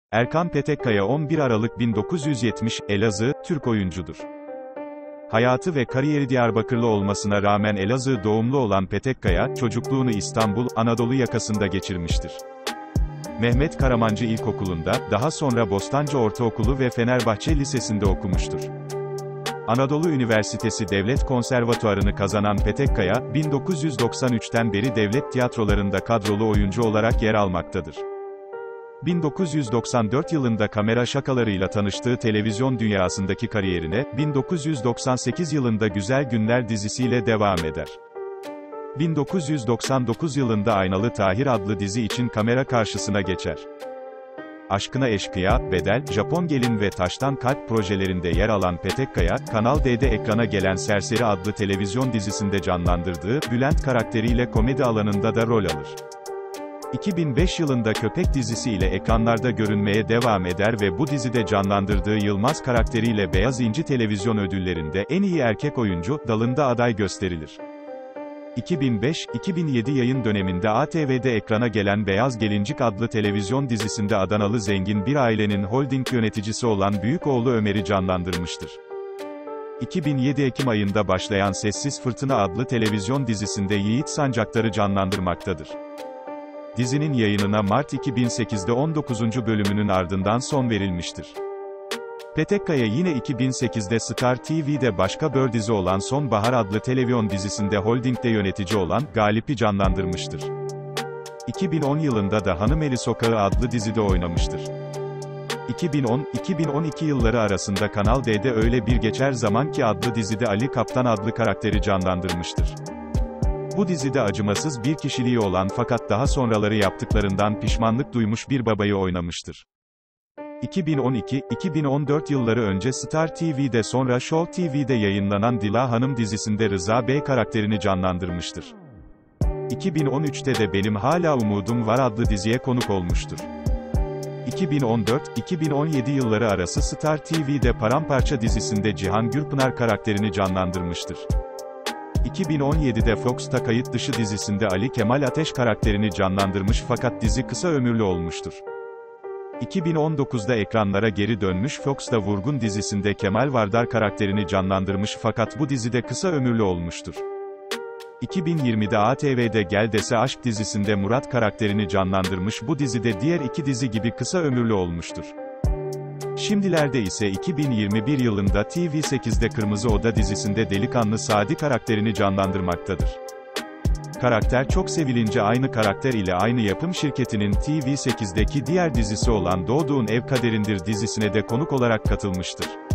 Erkan Petekkaya 11 Aralık 1970, Elazığ, Türk oyuncudur. Hayatı ve kariyeri Diyarbakırlı olmasına rağmen Elazığ doğumlu olan Petekkaya, çocukluğunu İstanbul, Anadolu yakasında geçirmiştir. Mehmet Karamancı İlkokulu'nda, daha sonra Bostancı Ortaokulu ve Fenerbahçe Lisesi'nde okumuştur. Anadolu Üniversitesi Devlet Konservatuarını kazanan Petekkaya, 1993'ten beri devlet tiyatrolarında kadrolu oyuncu olarak yer almaktadır. 1994 yılında kamera şakalarıyla tanıştığı televizyon dünyasındaki kariyerine, 1998 yılında Güzel Günler dizisiyle devam eder. 1999 yılında Aynalı Tahir adlı dizi için kamera karşısına geçer. Aşkına Eşkıya, Bedel, Japon Gelin ve Taştan Kalp projelerinde yer alan Petekkaya, Kanal D'de ekrana gelen Serseri adlı televizyon dizisinde canlandırdığı Bülent karakteriyle komedi alanında da rol alır. 2005 yılında Köpek dizisi ile ekranlarda görünmeye devam eder ve bu dizide canlandırdığı Yılmaz karakteriyle Beyaz İnci televizyon ödüllerinde en iyi erkek oyuncu dalında aday gösterilir. 2005-2007 yayın döneminde ATV'de ekrana gelen Beyaz Gelincik adlı televizyon dizisinde Adanalı zengin bir ailenin holding yöneticisi olan büyük oğlu Ömer'i canlandırmıştır. 2007 Ekim ayında başlayan Sessiz Fırtına adlı televizyon dizisinde Yiğit Sancaktar'ı canlandırmaktadır. Dizinin yayınına Mart 2008'de 19. bölümünün ardından son verilmiştir. Petekkaya yine 2008'de Star TV'de başka bir dizi olan Sonbahar adlı televizyon dizisinde holdingde yönetici olan Galip'i canlandırmıştır. 2010 yılında da Hanımeli Sokağı adlı dizide oynamıştır. 2010-2012 yılları arasında Kanal D'de Öyle Bir Geçer Zaman Ki adlı dizide Ali Kaptan adlı karakteri canlandırmıştır. Bu dizide acımasız bir kişiliği olan fakat daha sonraları yaptıklarından pişmanlık duymuş bir babayı oynamıştır. 2012-2014 yılları önce Star TV'de sonra Show TV'de yayınlanan Dila Hanım dizisinde Rıza Bey karakterini canlandırmıştır. 2013'te de Benim Hala Umudum Var adlı diziye konuk olmuştur. 2014-2017 yılları arası Star TV'de Paramparça dizisinde Cihan Gürpınar karakterini canlandırmıştır. 2017'de Fox'ta Kayıt Dışı dizisinde Ali Kemal Ateş karakterini canlandırmış fakat dizi kısa ömürlü olmuştur. 2019'da ekranlara geri dönmüş Fox'ta Vurgun dizisinde Kemal Vardar karakterini canlandırmış fakat bu dizide kısa ömürlü olmuştur. 2020'de ATV'de Gel Dese Aşk dizisinde Murat karakterini canlandırmış bu dizide diğer iki dizi gibi kısa ömürlü olmuştur. Şimdilerde ise 2021 yılında TV8'de Kırmızı Oda dizisinde Delikanlı Sadi karakterini canlandırmaktadır. Karakter çok sevilince aynı karakter ile aynı yapım şirketinin TV8'deki diğer dizisi olan Doğduğun Ev Kaderindir dizisine de konuk olarak katılmıştır.